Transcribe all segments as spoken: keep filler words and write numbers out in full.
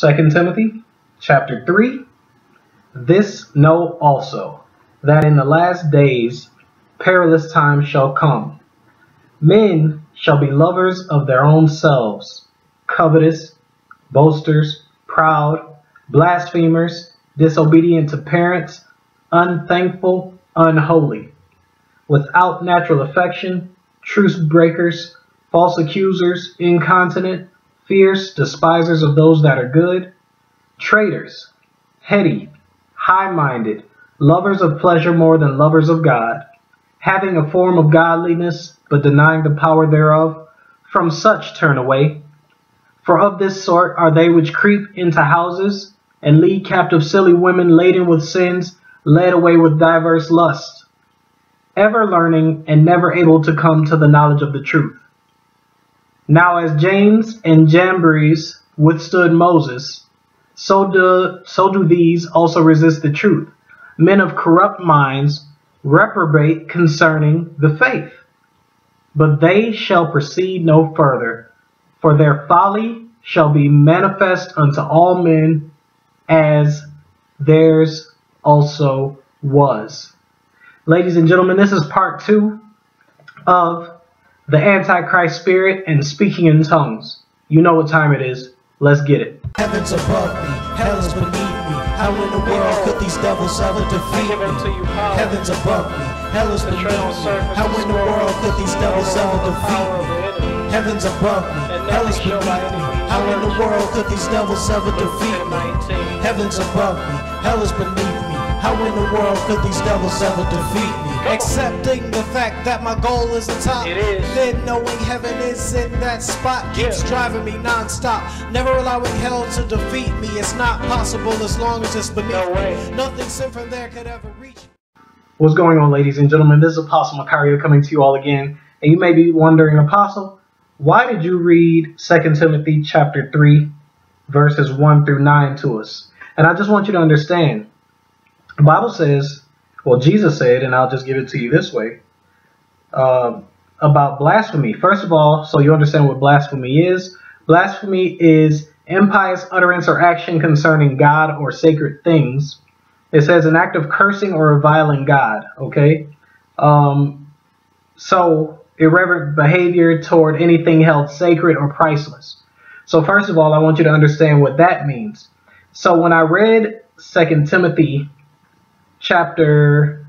Second Timothy chapter three. This know also, that in the last days perilous times shall come. Men shall be lovers of their own selves, covetous, boasters, proud, blasphemers, disobedient to parents, unthankful, unholy, without natural affection, truce breakers, false accusers, incontinent, fierce, despisers of those that are good, traitors, heady, high-minded, lovers of pleasure more than lovers of God, having a form of godliness, but denying the power thereof. From such turn away. For of this sort are they which creep into houses, and lead captive silly women laden with sins, led away with diverse lusts, ever learning and never able to come to the knowledge of the truth. Now as James and Jambres withstood Moses, so do, so do these also resist the truth. Men of corrupt minds reprobate concerning the faith. But they shall proceed no further, for their folly shall be manifest unto all men, as theirs also was. Ladies and gentlemen, this is part two of the Antichrist spirit and speaking in tongues. You know what time it is. Let's get it. Heavens above me, hell is beneath me. How in the world could these devils ever defeat me? Heavens above me, hell is beneath me. How in the world could these devils ever defeat me? Heavens above me, hell is beneath me. How in the world could these devils ever defeat me? Heavens above me, hell is beneath me. How in the world could these devils ever defeat me? Accepting the fact that my goal is the top. It is. Then knowing heaven is in that spot keeps Yeah. driving me non-stop. Never allowing hell to defeat me. It's not possible as long as it's beneath No way. me. Nothing sent from there could ever reach me. What's going on, ladies and gentlemen? This is Apostle Makhario coming to you all again. And you may be wondering, Apostle, why did you read Second Timothy chapter three, verses one through nine to us? And I just want you to understand, the Bible says, well, Jesus said, and I'll just give it to you this way, uh, about blasphemy. First of all, so you understand what blasphemy is. Blasphemy is impious utterance or action concerning God or sacred things. It says an act of cursing or reviling God, okay? Um, so irreverent behavior toward anything held sacred or priceless. So first of all, I want you to understand what that means. So when I read Second Timothy chapter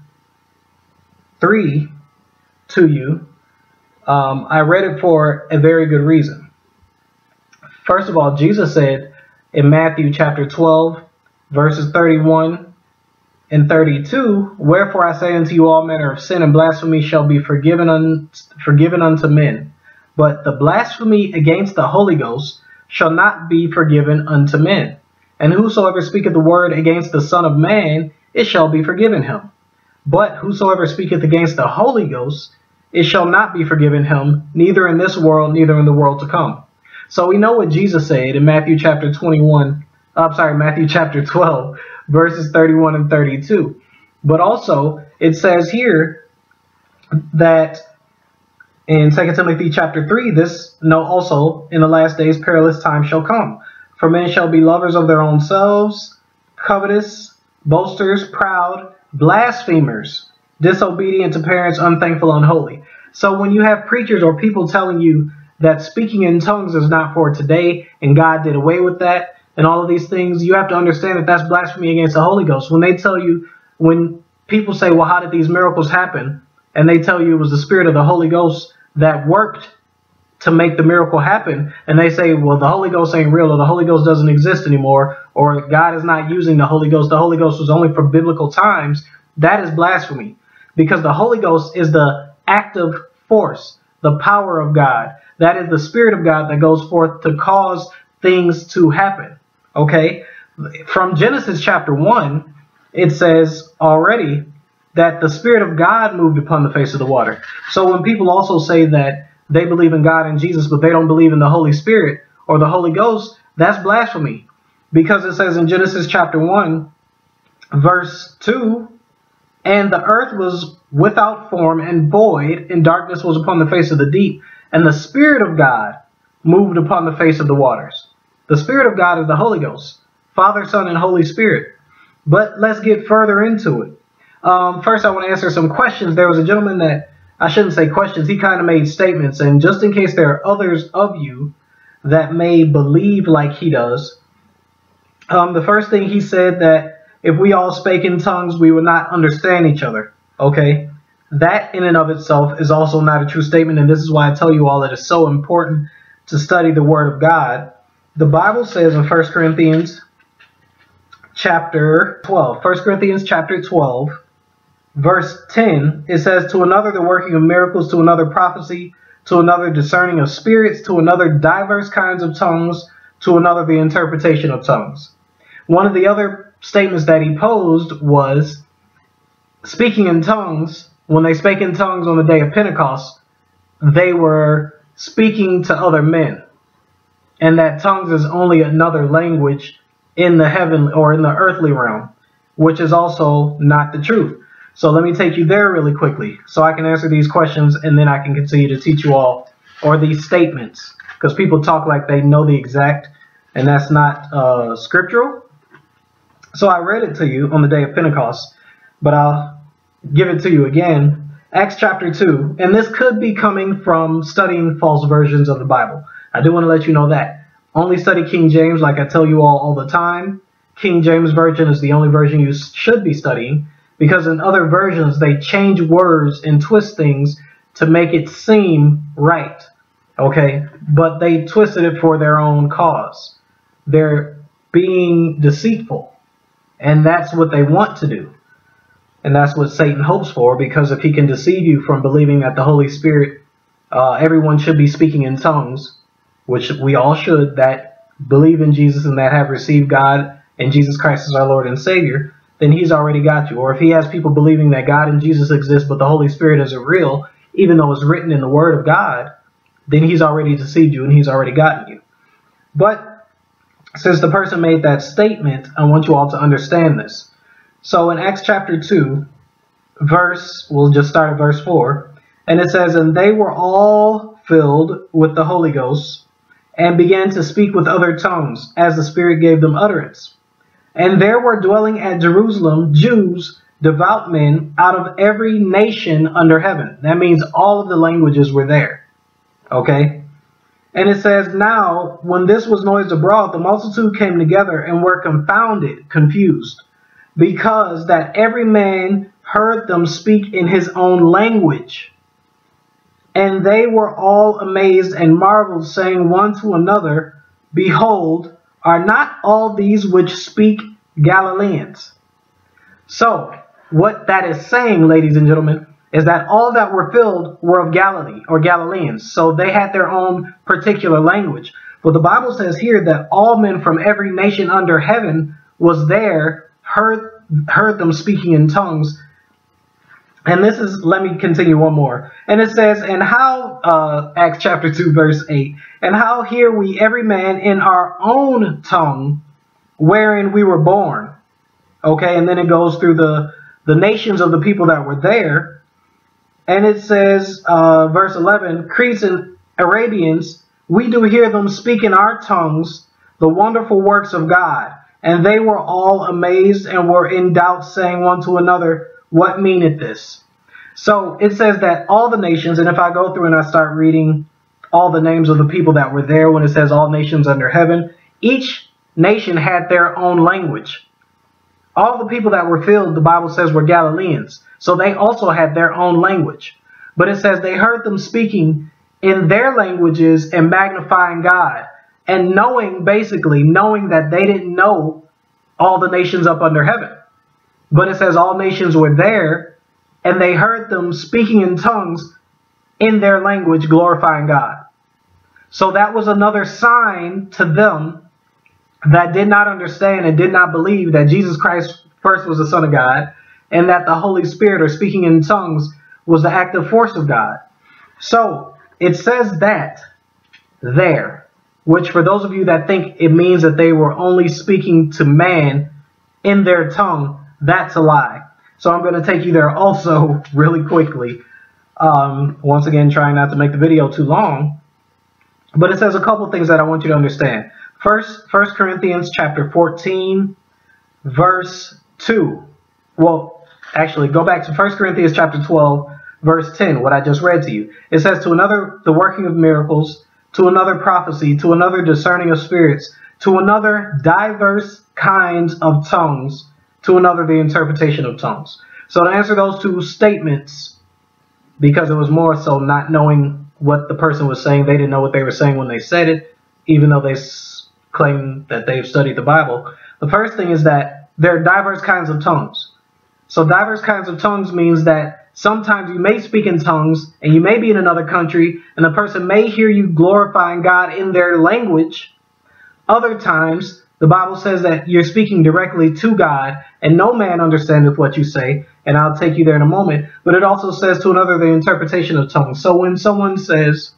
three to you, um, I read it for a very good reason. First of all, Jesus said in Matthew chapter twelve, verses thirty-one and thirty-two, wherefore I say unto you, all manner of sin and blasphemy shall be forgiven, un forgiven unto men, but the blasphemy against the Holy Ghost shall not be forgiven unto men. And whosoever speaketh the word against the Son of Man, it shall be forgiven him. But whosoever speaketh against the Holy Ghost, it shall not be forgiven him, neither in this world, neither in the world to come. So we know what Jesus said in Matthew chapter twenty-one, I'm sorry, Matthew chapter twelve, verses thirty-one and thirty-two. But also, it says here that in Second Timothy chapter three, this know also, in the last days perilous times shall come. For men shall be lovers of their own selves, covetous, boasters, proud, blasphemers, disobedient to parents, unthankful, unholy. So when you have preachers or people telling you that speaking in tongues is not for today and God did away with that and all of these things, you have to understand that that's blasphemy against the Holy Ghost. When they tell you, when people say, well, how did these miracles happen? And they tell you it was the Spirit of the Holy Ghost that worked to make the miracle happen, and they say, well, the Holy Ghost ain't real, or the Holy Ghost doesn't exist anymore, or God is not using the Holy Ghost, the Holy Ghost was only for biblical times, that is blasphemy. Because the Holy Ghost is the active force, the power of God. That is the Spirit of God that goes forth to cause things to happen. Okay? From Genesis chapter one, it says already that the Spirit of God moved upon the face of the water. So when people also say that they believe in God and Jesus, but they don't believe in the Holy Spirit or the Holy Ghost, that's blasphemy. Because it says in Genesis chapter one, verse two, and the earth was without form and void, and darkness was upon the face of the deep, and the Spirit of God moved upon the face of the waters. The Spirit of God is the Holy Ghost, Father, Son, and Holy Spirit. But let's get further into it. Um, first, I want to answer some questions. There was a gentleman that, I shouldn't say questions, he kind of made statements. And just in case there are others of you that may believe like he does, um, the first thing he said that if we all spake in tongues, we would not understand each other. Okay, that in and of itself is also not a true statement. And this is why I tell you all that it's so important to study the Word of God. The Bible says in First Corinthians chapter twelve, First Corinthians chapter twelve, verse ten, it says, to another the working of miracles, to another prophecy, to another discerning of spirits, to another diverse kinds of tongues, to another the interpretation of tongues. One of the other statements that he posed was speaking in tongues. When they spake in tongues on the day of Pentecost, they were speaking to other men, and that tongues is only another language in the heaven or in the earthly realm, which is also not the truth. So let me take you there really quickly so I can answer these questions, and then I can continue to teach you all, or these statements, because people talk like they know the exact, and that's not uh, scriptural. So I read it to you on the day of Pentecost, but I'll give it to you again. Acts chapter two, and this could be coming from studying false versions of the Bible. I do want to let you know that. Only study King James, like I tell you all all the time. King James Version is the only version you should be studying, because in other versions they change words and twist things to make it seem right. Okay, but they twisted it for their own cause. They're being deceitful, and that's what they want to do. And that's what Satan hopes for, because if he can deceive you from believing that the Holy Spirit, uh, everyone should be speaking in tongues, which we all should, that believe in Jesus and that have received God and Jesus Christ as our Lord and Savior, then he's already got you. Or if he has people believing that God and Jesus exist, but the Holy Spirit isn't real, even though it's written in the Word of God, then he's already deceived you and he's already gotten you. But since the person made that statement, I want you all to understand this. So in Acts chapter two, verse, we'll just start at verse four, and it says, and they were all filled with the Holy Ghost, and began to speak with other tongues, as the Spirit gave them utterance. And there were dwelling at Jerusalem Jews, devout men, out of every nation under heaven. That means all of the languages were there. Okay? And it says, now, when this was noised abroad, the multitude came together and were confounded, confused, because that every man heard them speak in his own language. And they were all amazed and marveled, saying one to another, behold, are not all these which speak Galileans? So, what that is saying, ladies and gentlemen, is that all that were filled were of Galilee, or Galileans. So they had their own particular language. But the Bible says here that all men from every nation under heaven was there, heard, heard them speaking in tongues. And this is, let me continue one more. And it says, and how, uh, Acts chapter two, verse eight, and how hear we every man in our own tongue, wherein we were born. Okay, and then it goes through the, the nations of the people that were there. And it says, uh, verse eleven, Cretes and Arabians, we do hear them speak in our tongues the wonderful works of God. And they were all amazed and were in doubt, saying one to another, what meaneth this? So it says that all the nations, and if I go through and I start reading all the names of the people that were there, when it says all nations under heaven, each nation had their own language. All the people that were filled, the Bible says, were Galileans. So they also had their own language. But it says they heard them speaking in their languages and magnifying God. And knowing, basically, knowing that they didn't know all the nations up under heaven. But it says all nations were there, and they heard them speaking in tongues in their language, glorifying God. So that was another sign to them that did not understand and did not believe that Jesus Christ first was the Son of God, and that the Holy Spirit, or speaking in tongues, was the active force of God. So it says that there, which for those of you that think it means that they were only speaking to man in their tongue, that's a lie. So I'm going to take you there also really quickly. Um, once again, trying not to make the video too long. But it says a couple things that I want you to understand. First, First Corinthians chapter fourteen, verse two. Well, actually, go back to First Corinthians chapter twelve, verse ten, what I just read to you. It says, to another, the working of miracles, to another prophecy, to another discerning of spirits, to another diverse kinds of tongues, to another the interpretation of tongues. So to answer those two statements, because it was more so not knowing what the person was saying, they didn't know what they were saying when they said it, even though they claim that they've studied the Bible. The first thing is that there are diverse kinds of tongues. So diverse kinds of tongues means that sometimes you may speak in tongues and you may be in another country and the person may hear you glorifying God in their language. Other times, the Bible says that you're speaking directly to God and no man understandeth what you say. And I'll take you there in a moment. But it also says to another the interpretation of tongues. So when someone says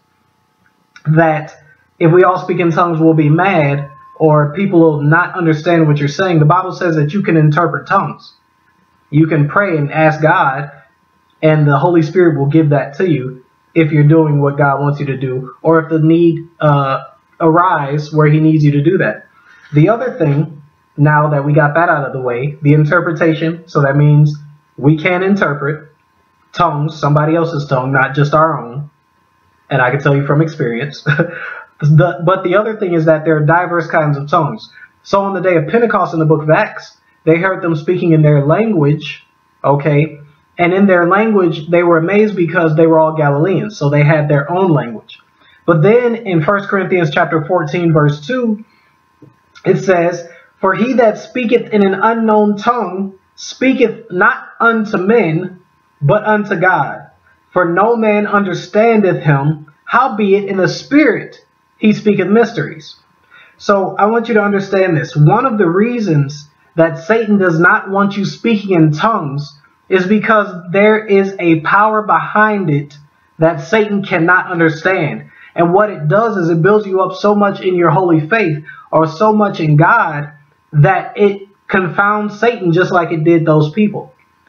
that if we all speak in tongues we'll be mad, or people will not understand what you're saying, the Bible says that you can interpret tongues. You can pray and ask God, and the Holy Spirit will give that to you if you're doing what God wants you to do, or if the need uh, arise where he needs you to do that. The other thing, now that we got that out of the way, the interpretation, so that means we can interpret tongues, somebody else's tongue, not just our own, and I can tell you from experience. the, but the other thing is that there are diverse kinds of tongues. So on the day of Pentecost in the book of Acts, they heard them speaking in their language, okay, and in their language, they were amazed because they were all Galileans, so they had their own language. But then in First Corinthians chapter fourteen, verse two, it says, for he that speaketh in an unknown tongue speaketh not unto men, but unto God. For no man understandeth him, howbeit in the spirit he speaketh mysteries. So I want you to understand this. One of the reasons that Satan does not want you speaking in tongues is because there is a power behind it that Satan cannot understand. And what it does is it builds you up so much in your holy faith, or so much in God, that it confounds Satan just like it did those people.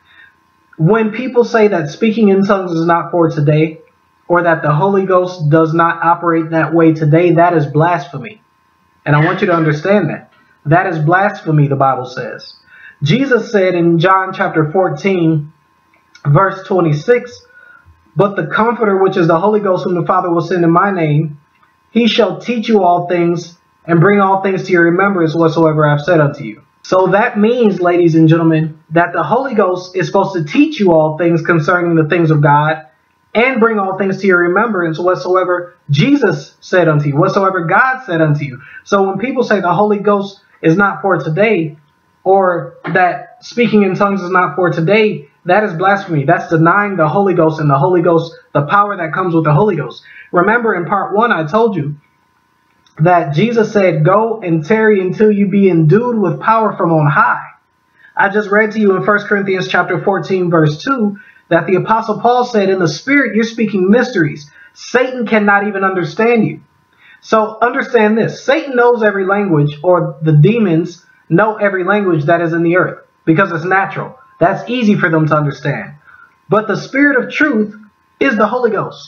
When people say that speaking in tongues is not for today, or that the Holy Ghost does not operate that way today, that is blasphemy. And I want you to understand that. That is blasphemy, the Bible says. Jesus said in John chapter fourteen, verse twenty-six, but the Comforter, which is the Holy Ghost, whom the Father will send in my name, he shall teach you all things, and bring all things to your remembrance whatsoever I have said unto you. So that means, ladies and gentlemen, that the Holy Ghost is supposed to teach you all things concerning the things of God, and bring all things to your remembrance whatsoever Jesus said unto you, whatsoever God said unto you. So when people say the Holy Ghost is not for today, or that speaking in tongues is not for today, that is blasphemy. That's denying the Holy Ghost and the Holy Ghost, the power that comes with the Holy Ghost. Remember in part one, I told you that Jesus said, go and tarry until you be endued with power from on high. I just read to you in First Corinthians chapter fourteen, verse two, that the Apostle Paul said, in the Spirit, you're speaking mysteries. Satan cannot even understand you. So understand this. Satan knows every language, or the demons know every language that is in the earth, because it's natural. That's easy for them to understand. But the Spirit of truth is the Holy Ghost.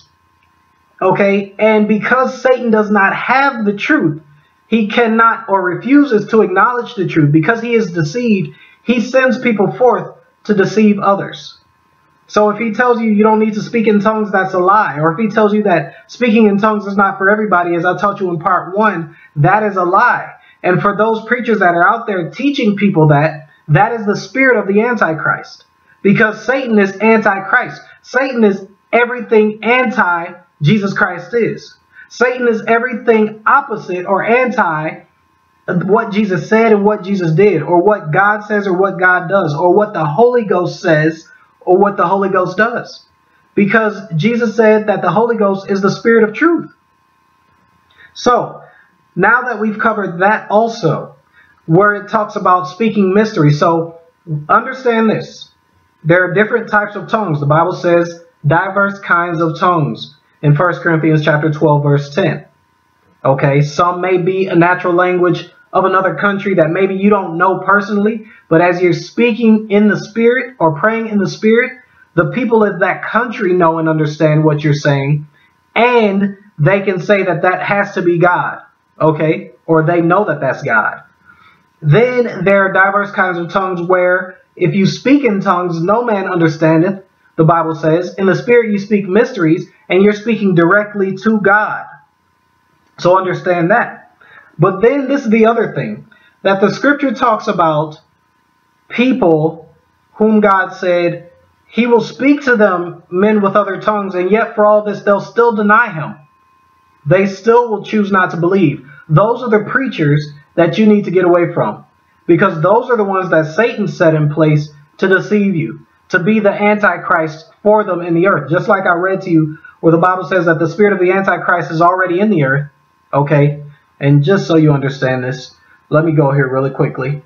Okay? And because Satan does not have the truth, he cannot, or refuses to acknowledge the truth, because he is deceived, he sends people forth to deceive others. So if he tells you you don't need to speak in tongues, that's a lie. Or if he tells you that speaking in tongues is not for everybody, as I taught you in part one, that is a lie. And for those preachers that are out there teaching people that, that is the spirit of the Antichrist. Because Satan is Antichrist. Satan is everything anti-Jesus Christ is. Satan is everything opposite or anti what Jesus said and what Jesus did, or what God says or what God does, or what the Holy Ghost says or what the Holy Ghost does. Because Jesus said that the Holy Ghost is the Spirit of truth. So, now that we've covered that also, where it talks about speaking mystery. So, understand this. There are different types of tongues. The Bible says diverse kinds of tongues in First Corinthians chapter twelve, verse ten. Okay, some may be a natural language of another country that maybe you don't know personally, but as you're speaking in the Spirit or praying in the Spirit, the people of that country know and understand what you're saying, and they can say that that has to be God. Okay, or they know that that's God. Then there are diverse kinds of tongues where if you speak in tongues, no man understandeth, the Bible says. In the spirit you speak mysteries, and you're speaking directly to God. So understand that. But then this is the other thing, that the scripture talks about people whom God said he will speak to them, men with other tongues, and yet for all this they'll still deny him. They still will choose not to believe. Those are the preachers that you need to get away from, because those are the ones that Satan set in place to deceive you, to be the Antichrist for them in the earth. Just like I read to you where the Bible says that the spirit of the Antichrist is already in the earth. Okay, and just so you understand this, let me go here really quickly.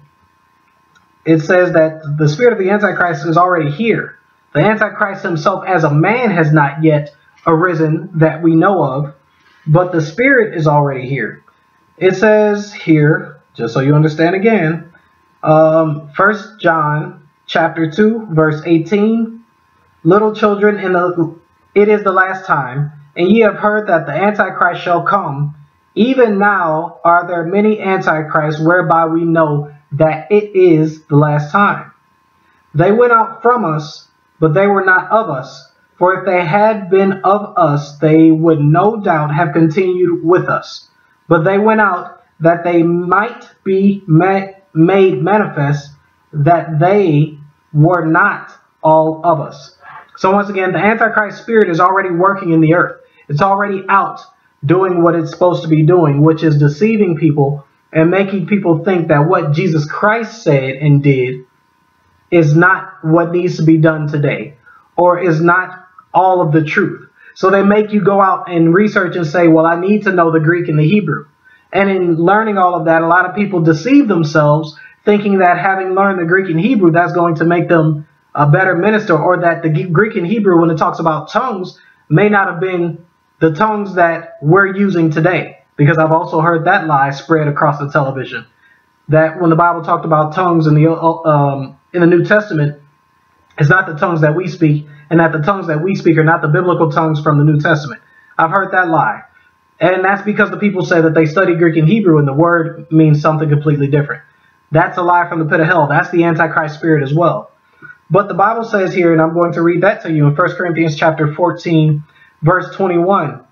It says that the spirit of the Antichrist is already here. The Antichrist himself as a man has not yet arisen that we know of, but the spirit is already here. It says here, just so you understand again, um, First John chapter two, verse eighteen, little children, in the, it is the last time, and ye have heard that the Antichrist shall come. Even now are there many Antichrists, whereby we know that it is the last time. They went out from us, but they were not of us. For if they had been of us, they would no doubt have continued with us. But they went out that they might be ma made manifest that they were not all of us. So once again, the Antichrist spirit is already working in the earth. It's already out doing what it's supposed to be doing, which is deceiving people and making people think that what Jesus Christ said and did is not what needs to be done today, or is not all of the truth. So they make you go out and research and say, well, I need to know the Greek and the Hebrew. And in learning all of that, a lot of people deceive themselves thinking that having learned the Greek and Hebrew, that's going to make them a better minister, or that the Greek and Hebrew, when it talks about tongues, may not have been the tongues that we're using today. Because I've also heard that lie spread across the television, that when the Bible talked about tongues in the um, in the New Testament, it's not the tongues that we speak, and that the tongues that we speak are not the biblical tongues from the New Testament. I've heard that lie. And that's because the people say that they study Greek and Hebrew and the word means something completely different. That's a lie from the pit of hell. That's the Antichrist spirit as well. But the Bible says here, and I'm going to read that to you in First Corinthians chapter fourteen, verse twenty-one.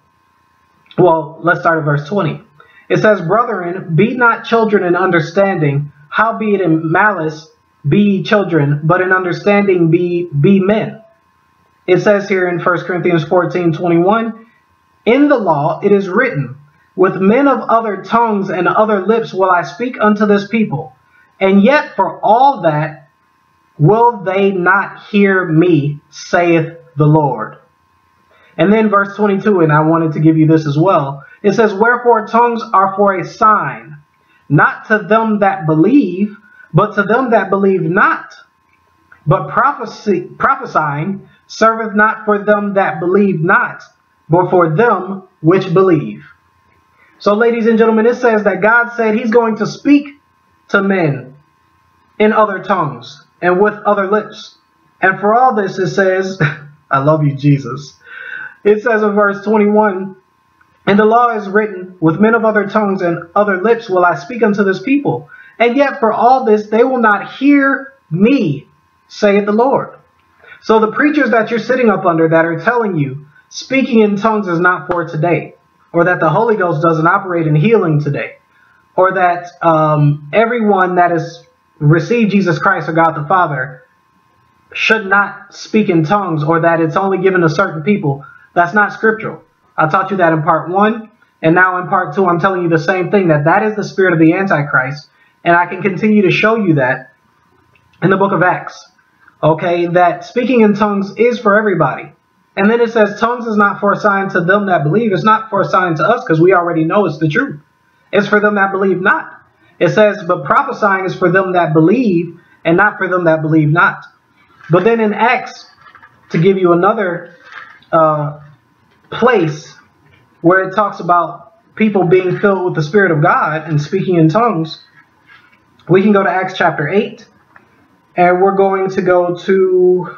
Well, let's start at verse twenty. It says, brethren, be not children in understanding, howbeit in malice be ye children, but in understanding be, be men. It says here in First Corinthians fourteen, twenty-one, in the law it is written, with men of other tongues and other lips will I speak unto this people, and yet for all that will they not hear me, saith the Lord. And then verse twenty-two, and I wanted to give you this as well. It says, wherefore tongues are for a sign, not to them that believe, but to them that believe not. But prophecy, prophesying serveth not for them that believe not, but for them which believe. So ladies and gentlemen, it says that God said he's going to speak to men in other tongues and with other lips. And for all this, it says, I love you, Jesus. It says in verse twenty-one, and the law is written, with men of other tongues and other lips will I speak unto this people. And yet for all this, they will not hear me, saith the Lord. So the preachers that you're sitting up under that are telling you speaking in tongues is not for today, or that the Holy Ghost doesn't operate in healing today, or that um, everyone that has received Jesus Christ or God the Father should not speak in tongues, or that it's only given to certain people, that's not scriptural. I taught you that in part one, and now in part two I'm telling you the same thing, that that is the spirit of the Antichrist, and I can continue to show you that in the book of Acts. Okay, that speaking in tongues is for everybody. And then it says tongues is not for a sign to them that believe. It's not for a sign to us, because we already know it's the truth. It's for them that believe not. It says, but prophesying is for them that believe and not for them that believe not. But then in Acts, to give you another uh, place where it talks about people being filled with the Spirit of God and speaking in tongues, we can go to Acts chapter eight. And we're going to go to,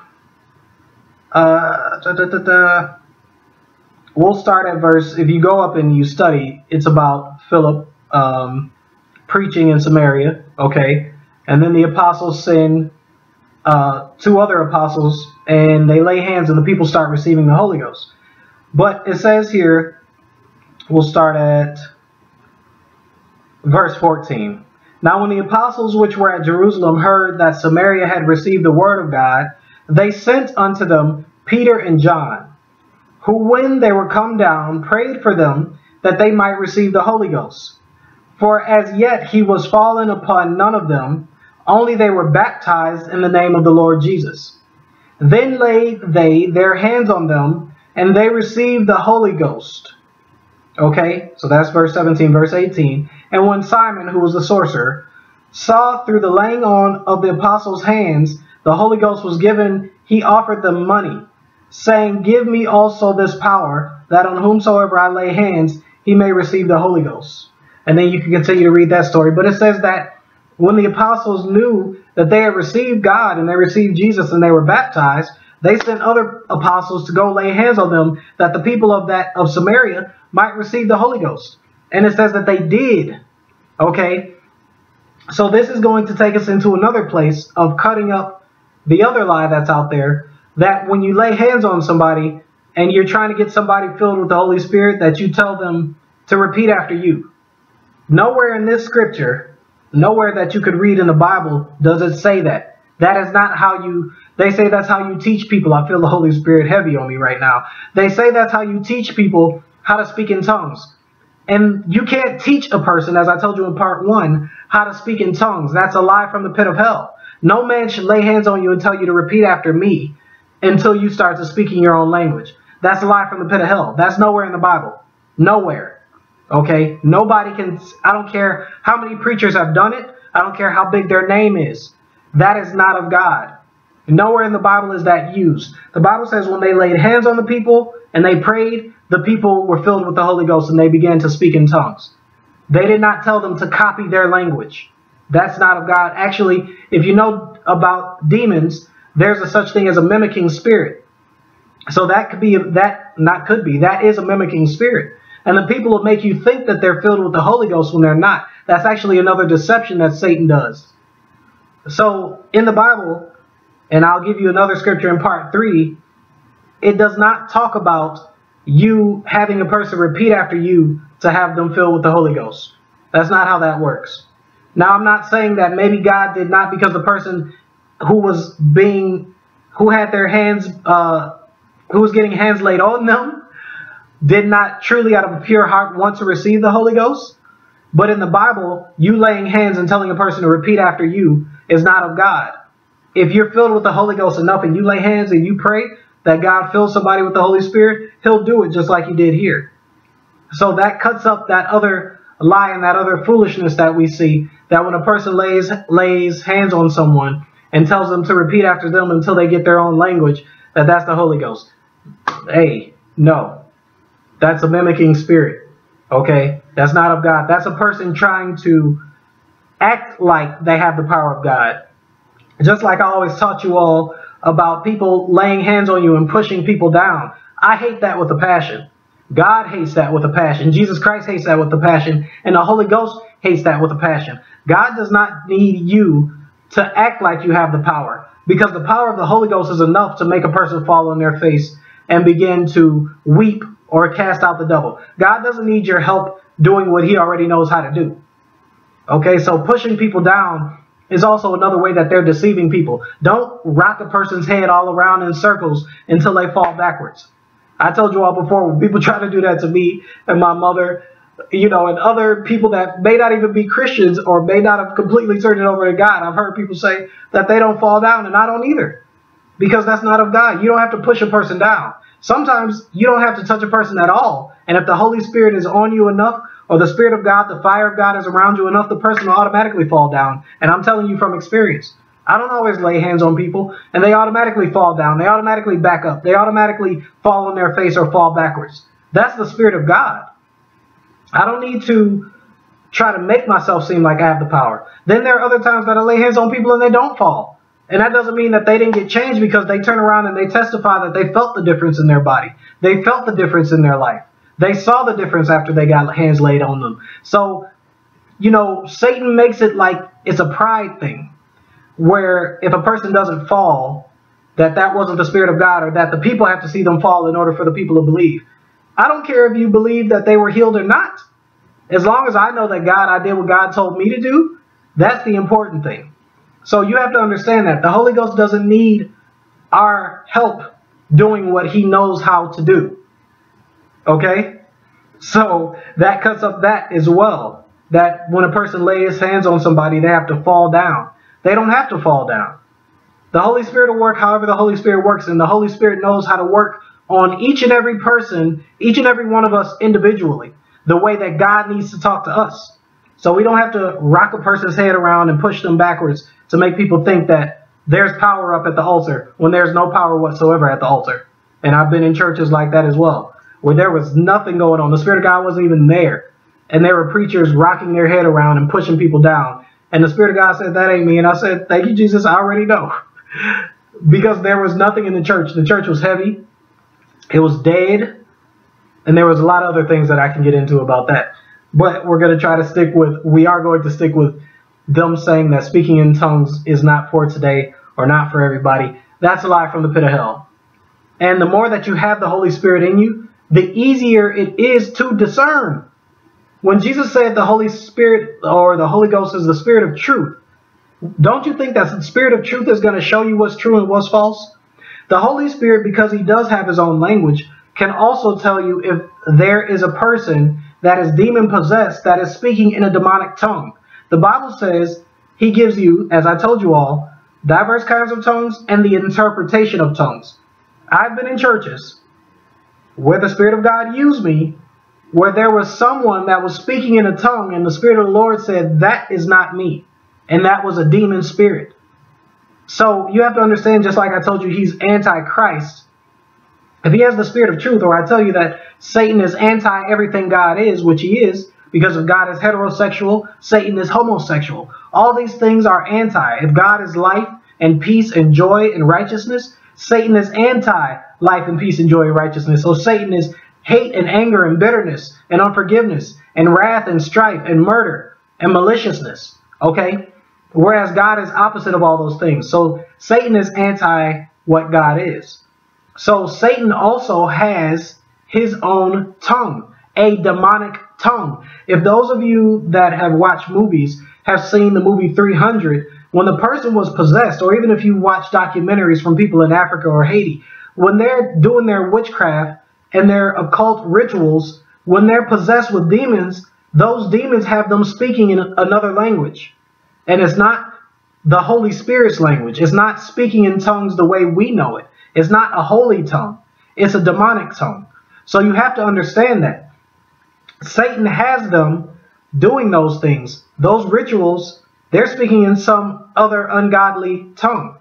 uh, da, da, da, da. We'll start at verse, if you go up and you study, it's about Philip um, preaching in Samaria, okay? And then the apostles send uh, two other apostles, and they lay hands, and the people start receiving the Holy Ghost. But it says here, we'll start at verse fourteen. Now when the apostles which were at Jerusalem heard that Samaria had received the word of God, they sent unto them Peter and John, who when they were come down, prayed for them that they might receive the Holy Ghost. For as yet he was fallen upon none of them, only they were baptized in the name of the Lord Jesus. Then laid they their hands on them, and they received the Holy Ghost. Okay, so that's verse seventeen. Verse eighteen. And when Simon, who was the sorcerer, saw through the laying on of the apostles' hands the Holy Ghost was given, he offered them money, saying, Give me also this power, that on whomsoever I lay hands, he may receive the Holy Ghost. And then you can continue to read that story. But it says that when the apostles knew that they had received God and they received Jesus and they were baptized, they sent other apostles to go lay hands on them, that the people of that of Samaria might receive the Holy Ghost. And it says that they did. Okay. So this is going to take us into another place of cutting up the other lie that's out there, that when you lay hands on somebody and you're trying to get somebody filled with the Holy Spirit, that you tell them to repeat after you. Nowhere in this scripture, nowhere that you could read in the Bible does it say that. That is not how you, they say that's how you teach people. I feel the Holy Spirit heavy on me right now. They say that's how you teach people how to speak in tongues. And you can't teach a person, as I told you in part one, how to speak in tongues. That's a lie from the pit of hell. No man should lay hands on you and tell you to repeat after me until you start to speak in your own language. That's a lie from the pit of hell. That's nowhere in the Bible. Nowhere. Okay? Nobody can, I don't care how many preachers have done it. I don't care how big their name is. That is not of God. Nowhere in the Bible is that used. The Bible says when they laid hands on the people and they prayed, the people were filled with the Holy Ghost and they began to speak in tongues. They did not tell them to copy their language. That's not of God. Actually, if you know about demons, there's a such thing as a mimicking spirit. So that could be, that not could be, that is a mimicking spirit. And the people will make you think that they're filled with the Holy Ghost when they're not. That's actually another deception that Satan does. So in the Bible, and I'll give you another scripture in part three, it does not talk about you having a person repeat after you to have them filled with the Holy Ghost. That's not how that works. Now, I'm not saying that maybe God did not, because the person who was being, who had their hands, uh, who was getting hands laid on them, did not truly out of a pure heart want to receive the Holy Ghost. But in the Bible, you laying hands and telling a person to repeat after you is not of God. If you're filled with the Holy Ghost enough and you lay hands and you pray that God fills somebody with the Holy Spirit, he'll do it just like he did here. So that cuts up that other lie and that other foolishness that we see, that when a person lays lays hands on someone and tells them to repeat after them until they get their own language, that that's the Holy Ghost. Hey, no. That's a mimicking spirit. Okay? That's not of God. That's a person trying to act like they have the power of God. Just like I always taught you all about people laying hands on you and pushing people down. I hate that with a passion. God hates that with a passion. Jesus Christ hates that with a passion. And the Holy Ghost hates that with a passion. God does not need you to act like you have the power, because the power of the Holy Ghost is enough to make a person fall on their face and begin to weep or cast out the devil. God doesn't need your help doing what he already knows how to do. Okay, so pushing people down is also another way that they're deceiving people. Don't rock a person's head all around in circles until they fall backwards. I told you all before, when people try to do that to me and my mother, you know, and other people that may not even be Christians or may not have completely turned it over to God, I've heard people say that they don't fall down, and I don't either, because that's not of God. You don't have to push a person down. Sometimes you don't have to touch a person at all. And if the Holy Spirit is on you enough, or the Spirit of God, the fire of God is around you enough, the person will automatically fall down. And I'm telling you from experience. I don't always lay hands on people, and they automatically fall down. They automatically back up. They automatically fall on their face or fall backwards. That's the Spirit of God. I don't need to try to make myself seem like I have the power. Then there are other times that I lay hands on people and they don't fall. And that doesn't mean that they didn't get changed, because they turn around and they testify that they felt the difference in their body. They felt the difference in their life. They saw the difference after they got hands laid on them. So you know, Satan makes it like it's a pride thing, where if a person doesn't fall, that that wasn't the Spirit of God, or that the people have to see them fall in order for the people to believe. I don't care if you believe that they were healed or not. As long as I know that God, I did what God told me to do, that's the important thing. So you have to understand that the Holy Ghost doesn't need our help doing what he knows how to do. Okay? So that cuts up that as well. That when a person lays hands on somebody, they have to fall down. They don't have to fall down. The Holy Spirit will work however the Holy Spirit works, and the Holy Spirit knows how to work on each and every person, each and every one of us individually, the way that God needs to talk to us. So we don't have to rock a person's head around and push them backwards to make people think that there's power up at the altar when there's no power whatsoever at the altar. And I've been in churches like that as well, where there was nothing going on. The Spirit of God wasn't even there. And there were preachers rocking their head around and pushing people down. And the Spirit of God said, that ain't me. And I said, thank you, Jesus. I already know. Because there was nothing in the church. The church was heavy. It was dead. And there was a lot of other things that I can get into about that. But we're going to try to stick with, we are going to stick with them saying that speaking in tongues is not for today or not for everybody. That's a lie from the pit of hell. And the more that you have the Holy Spirit in you, the easier it is to discern. When Jesus said the Holy Spirit or the Holy Ghost is the Spirit of truth, don't you think that the Spirit of truth is going to show you what's true and what's false? The Holy Spirit, because he does have his own language, can also tell you if there is a person that is demon possessed that is speaking in a demonic tongue. The Bible says he gives you, as I told you all, diverse kinds of tongues and the interpretation of tongues. I've been in churches where the Spirit of God used me, where there was someone that was speaking in a tongue and the Spirit of the Lord said, that is not me. And that was a demon spirit. So you have to understand, just like I told you, he's anti-Christ. If he has the Spirit of truth, or I tell you that Satan is anti everything God is, which he is, because if God is heterosexual, Satan is homosexual. All these things are anti. If God is life and peace and joy and righteousness, Satan is anti-life and peace and joy and righteousness. So Satan is hate and anger and bitterness and unforgiveness and wrath and strife and murder and maliciousness. Okay? Whereas God is opposite of all those things. So Satan is anti what God is. So Satan also has his own tongue, a demonic tongue. If those of you that have watched movies have seen the movie three hundred, when the person was possessed, or even if you watch documentaries from people in Africa or Haiti, when they're doing their witchcraft and their occult rituals, when they're possessed with demons, those demons have them speaking in another language. And it's not the Holy Spirit's language. It's not speaking in tongues the way we know it. It's not a holy tongue. It's a demonic tongue. So you have to understand that. Satan has them doing those things. Those rituals, they're speaking in some other ungodly tongue.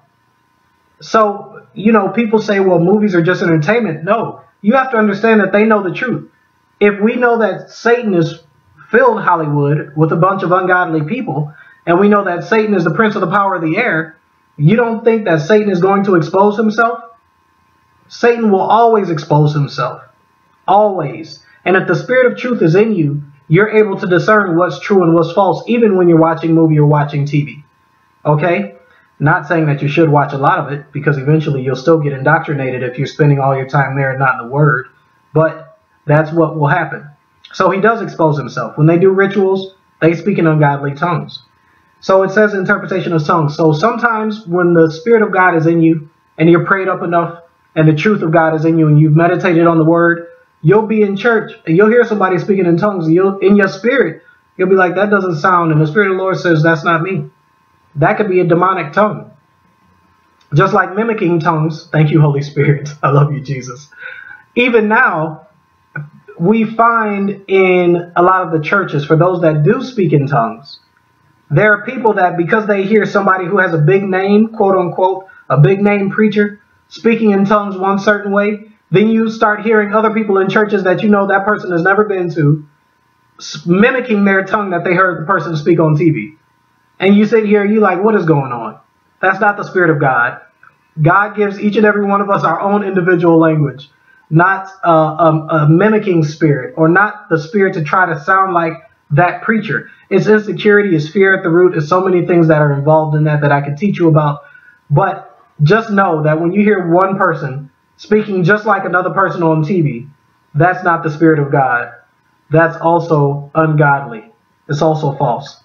So, you know, people say, well, movies are just entertainment. No, you have to understand that they know the truth. If we know that Satan is filled Hollywood with a bunch of ungodly people, and we know that Satan is the prince of the power of the air, you don't think that Satan is going to expose himself? Satan will always expose himself. Always. And if the Spirit of truth is in you, you're able to discern what's true and what's false, even when you're watching movie or watching T V. Okay? Not saying that you should watch a lot of it, because eventually you'll still get indoctrinated if you're spending all your time there and not in the Word. But that's what will happen. So he does expose himself. When they do rituals, they speak in ungodly tongues. So it says interpretation of tongues. So sometimes when the Spirit of God is in you and you're prayed up enough and the truth of God is in you and you've meditated on the Word, you'll be in church and you'll hear somebody speaking in tongues. And you'll, in your spirit, you'll be like, that doesn't sound. And the Spirit of the Lord says, that's not me. That could be a demonic tongue. Just like mimicking tongues. Thank you, Holy Spirit. I love you, Jesus. Even now, we find in a lot of the churches, for those that do speak in tongues, there are people that because they hear somebody who has a big name, quote unquote, a big name preacher, speaking in tongues one certain way, then you start hearing other people in churches that you know that person has never been to, mimicking their tongue that they heard the person speak on T V. And you sit here, you like, what is going on? That's not the Spirit of God. God gives each and every one of us our own individual language, not uh, a, a mimicking spirit, or not the spirit to try to sound like that preacher. It's insecurity, it's fear at the root, it's so many things that are involved in that that I could teach you about. But just know that when you hear one person speaking just like another person on T V, that's not the Spirit of God. That's also ungodly. It's also false.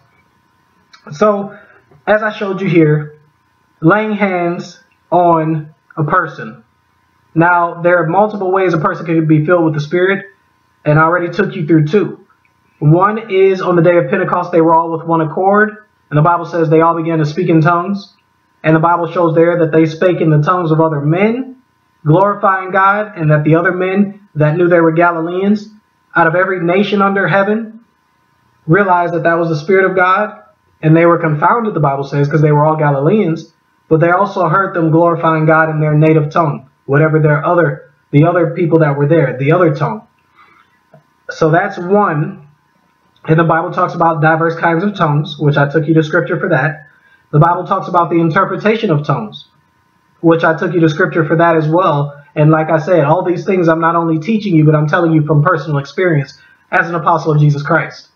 So, as I showed you here, laying hands on a person. Now, there are multiple ways a person can be filled with the Spirit, and I already took you through two. One is on the day of Pentecost, they were all with one accord, and the Bible says they all began to speak in tongues. And the Bible shows there that they spake in the tongues of other men, glorifying God, and that the other men that knew they were Galileans, out of every nation under heaven, realized that that was the Spirit of God, and they were confounded, the Bible says, because they were all Galileans, but they also heard them glorifying God in their native tongue, whatever their other, the other people that were there, the other tongue. So that's one. And the Bible talks about diverse kinds of tongues, which I took you to scripture for that. The Bible talks about the interpretation of tongues, which I took you to scripture for that as well. And like I said, all these things I'm not only teaching you, but I'm telling you from personal experience as an apostle of Jesus Christ.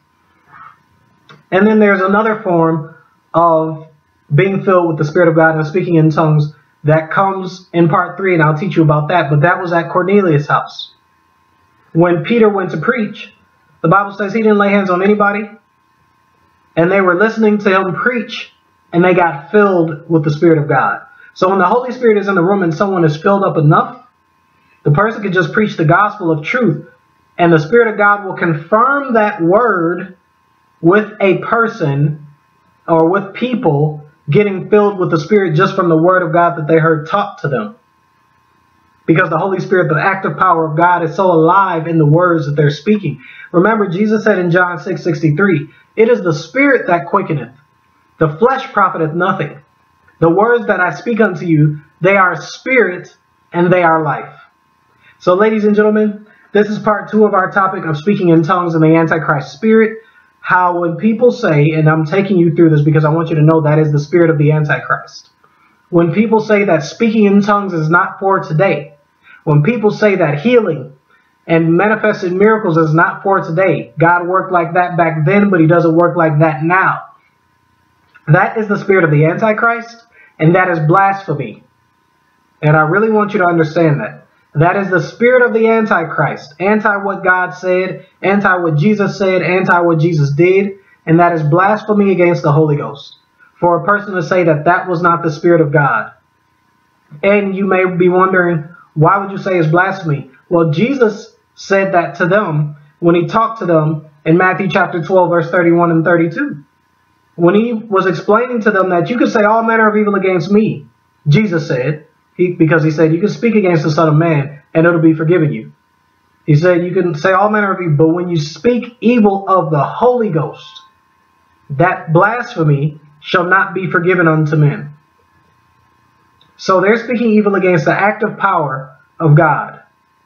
And then there's another form of being filled with the Spirit of God and speaking in tongues that comes in part three, and I'll teach you about that. But that was at Cornelius' house. When Peter went to preach, the Bible says he didn't lay hands on anybody, and they were listening to him preach, and they got filled with the Spirit of God. So when the Holy Spirit is in the room and someone is filled up enough, the person can just preach the gospel of truth, and the Spirit of God will confirm that word with a person or with people getting filled with the Spirit just from the word of God that they heard taught to them. Because the Holy Spirit, the active power of God, is so alive in the words that they're speaking. Remember, Jesus said in John six sixty-three, "It is the Spirit that quickeneth, the flesh profiteth nothing. The words that I speak unto you, they are spirit and they are life." So, ladies and gentlemen, this is part two of our topic of speaking in tongues and the Antichrist spirit. How when people say, and I'm taking you through this because I want you to know that is the spirit of the Antichrist. When people say that speaking in tongues is not for today, when people say that healing and manifested miracles is not for today, God worked like that back then, but he doesn't work like that now. That is the spirit of the Antichrist, and that is blasphemy. And I really want you to understand that. That is the spirit of the Antichrist. Anti what God said, anti what Jesus said, anti what Jesus did. And that is blasphemy against the Holy Ghost. For a person to say that that was not the Spirit of God. And you may be wondering, why would you say it's blasphemy? Well, Jesus said that to them when he talked to them in Matthew chapter twelve, verse thirty-one and thirty-two. When he was explaining to them that you could say all manner of evil against me, Jesus said, he, because he said, you can speak against the Son of Man and it'll be forgiven you. He said, you can say all manner of evil, but when you speak evil of the Holy Ghost, that blasphemy shall not be forgiven unto men. So they're speaking evil against the active power of God.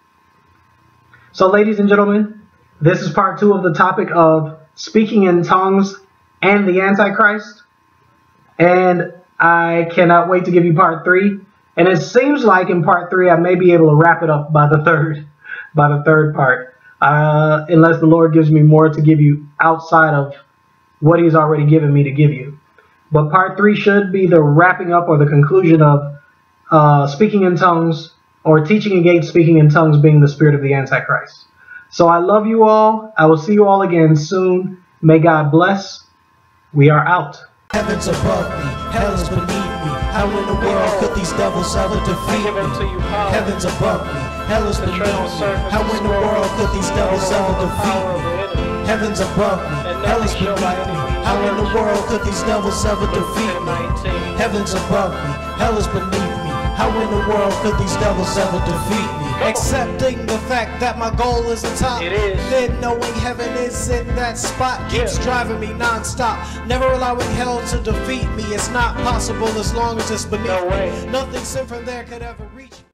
So, ladies and gentlemen, this is part two of the topic of speaking in tongues and the Antichrist. And I cannot wait to give you part three. And it seems like in part three, I may be able to wrap it up by the third, by the third part, uh, unless the Lord gives me more to give you outside of what he's already given me to give you. But part three should be the wrapping up or the conclusion of uh, speaking in tongues, or teaching against speaking in tongues being the spirit of the Antichrist. So I love you all. I will see you all again soon. May God bless. We are out. Heavens above me, hell is beneath me. How in the world could these devils ever defeat me? Heavens above me, hell is beneath me. How in the world could these devils ever defeat me? Heavens above me, hell is beneath me. How in the world could these devils ever defeat me? Heavens above me, hell is beneath me. How in the world could these devils ever defeat me? Accepting the fact that my goal is the top, then knowing heaven is in that spot keeps yeah. driving me non-stop. Never allowing hell to defeat me. It's not possible as long as it's beneath no way. me. Nothing sent from there could ever reach me.